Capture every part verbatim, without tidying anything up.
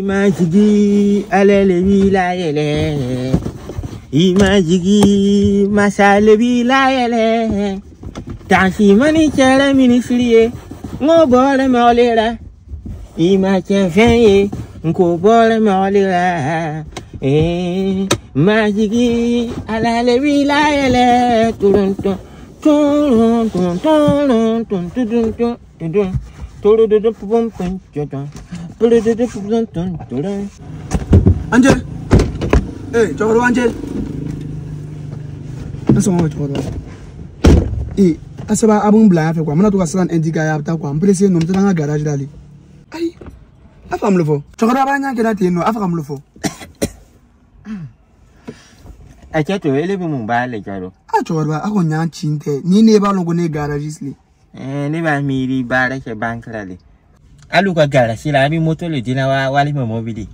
Imajigi alele bila yele. Imajigi masale bila yele. Tansi mani chere minisriye. Ngo bole me olera. Imache fenye. Ngo bole me olera. Eh. Majigi alele bila yele. Turun turun turun turun turun turun turun turun. Angel, eh, cakap dulu Angel. Asal mau cakap dulu. Eh, asal abang belah apa? Mana tu kasaran endika ya? Tahu kau, ambil nom terang garage dali. Ay, apa kamu lupa? Cakap apa yang kita tienno? Apa kamu lupa? Aja tu, ele bimbang cakap. Ah, cakap apa? Aku nyan cinte. Ni ni baru aku ni garage isli. Eh, ni bah miri bara ke bank lali. Alu ka gara sila abi moto le dina wa wali mo mobili.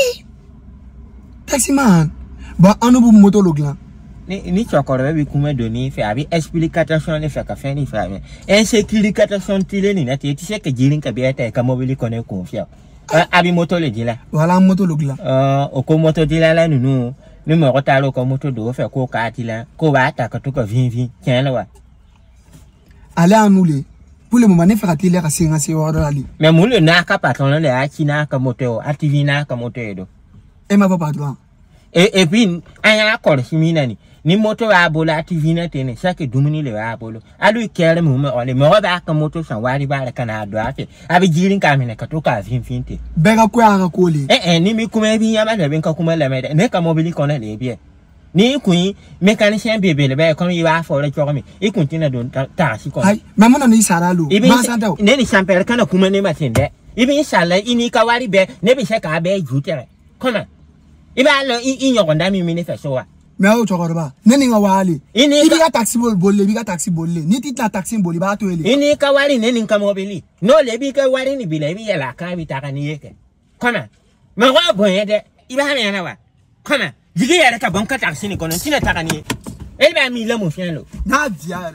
Taxi man. Ba anu bu moto logla. Ni ni chokoro bi kuma doni fe abi explication ne fe ka fe ni fa. En sécurisation tile ni na ti ti se ke jirin ka bi ata ka mobili kone confia. Abi moto le dila. Wala moto logla. Euh, o ko moto dila la nunu. Ni mo ko talo ko moto do fe ko ka atila. Ko ba ata ka to ko vin vin. Tiens la wa. Allez annuler. Pour le moment, il faut que tu aies un mais moule n'a qu'à patron de la China comme moto, activina comme moto. Et ma papa droit. Et puis, un accord, si minani. Ni moto à bola, activina, tene, chaque domini le abolo. A lui, quel moment, on est mort à comme moto sans wari bar canada, avec Jirin Kamina, Katoka, Vinfinte. Bega quoi à coller. Eh, ni mi come bien, ma ben comme la mère, n'est qu'à mobili qu'on a les biens. Ni kui mécanicien bébé le bé comme il va faire le journée et continue de tasser comme ay maman on y sala lo ma santa ne ni champel kana kuma ne matinde ibi sala ini ka wari be ne bi sheka be jutere comment iba lo i nyokonda mi mi ne fe so wa me o chokoroba ne ni ngawali ini ibi ga taxi bol bolle bi ga taxi bolle ni ti ta taxi boli ba to ele ini ka wari ne ni ka mobili no le bi ka wari ni bi le bi ya la ka bi ta ka ni yeke comment me wa boye de iba ne na wa comment Jigi ya ka bon ka taxi ni kono tina takani e ba mi le mo fian lo na dia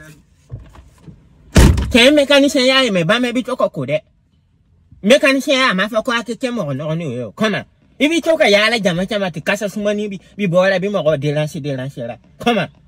ke mécanicien ya me ba me bi to ko de mécanicien ya ma fa ko akeke mo no no yo koma ibi to ka ya la jama chama ti kasa sumani bi bi bora bi mo ko de lancer de lancer la koma